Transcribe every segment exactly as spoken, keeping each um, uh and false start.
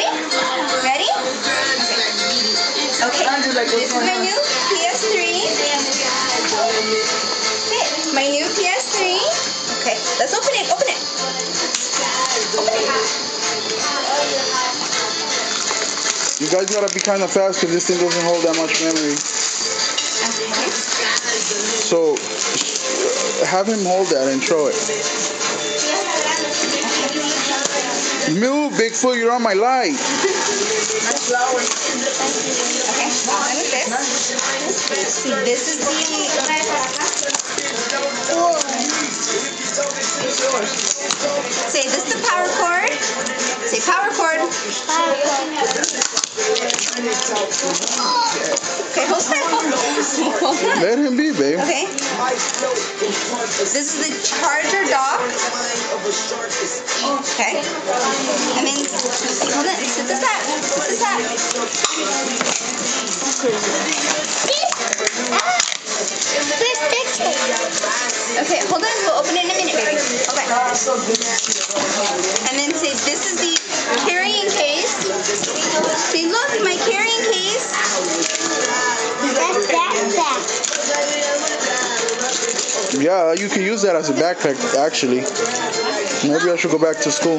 ready? Ready? Okay. Okay. This is my new P S three. Okay. My new P S three. Okay. Let's open it. Open it. Open it. You guys gotta be kind of fast because this thing doesn't hold that much memory. Okay. So have him hold that and throw it. Move, Bigfoot, you're on my light. Much slower. Okay, look at this. See, this is the... Say, this is the power cord. Say, power cord. Power cord. Okay, hold that. Hold that. Let him be, babe. Okay. This is the charger dock. Okay. And then, hold it. Sit this up. Sit this up. Okay, hold on. We'll open it in a minute, baby. Okay. And then say, this is the carrying case. Say, look, my carrying case. That's backpack. Yeah, you can use that as a backpack, actually. Maybe I should go back to school.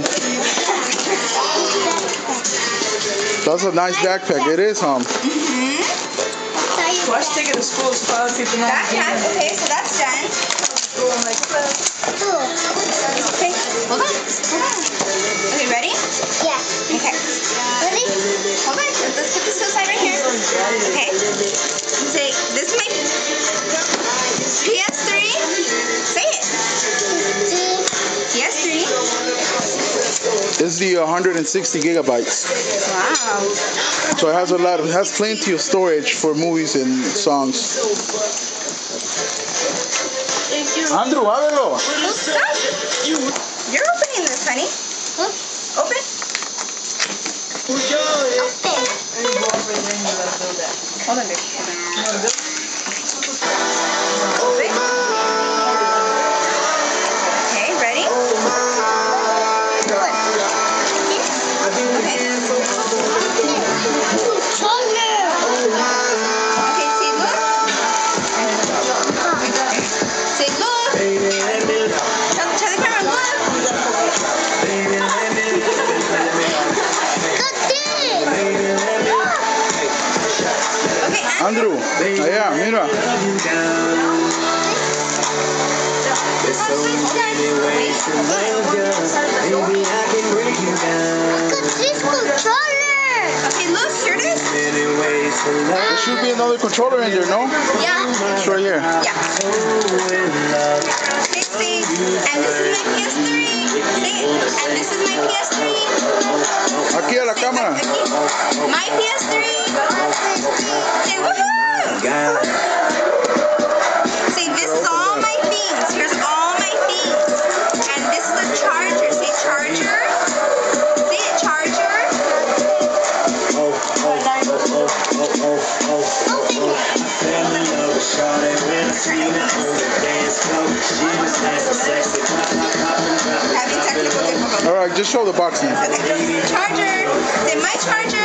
That's a nice backpack. It is, huh? Mm-hmm. Watch take it to school so other people know. Backpack. Okay, so that's done. Okay, hold on. Hold on. Okay, ready? Yeah. Okay. Ready? Hold on. Let's, let's put this to the side right here. Okay. Say, this is my P S three. Say it. P S three. It's the one hundred sixty gigabytes. Wow. So it has a lot of, it has plenty of storage for movies and songs. Andrew, ábrelo. Stop. You're opening this, honey. Open. Hold on, baby. Hold on. Open. Okay, ready? Okay, say look. Say look. Tell, tell the camera, look. Okay, Andrew, allá, mira. Okay, look, here it is. There should be another controller in there, no? Yeah. It's right here. Yeah. Okay, see, and this is my P S three. See, and this is my P S three. Aquí a la cámara. My P S three. Say woohoo! See, this is all my things. Here's all my things. And this is the charger. Say charger. See it, charger. Having technical difficulties. All right, just show the box now. Okay. Charger. Say my charger.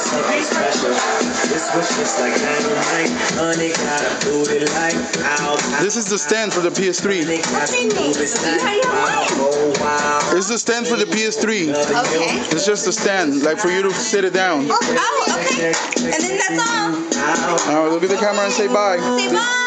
This is the stand for the P S three. What's in me? You already have mine. It's the stand for the P S three. Okay. It's just a stand, like for you to sit it down. Oh, okay. And then that's all. Now look at the camera and say bye. Say bye.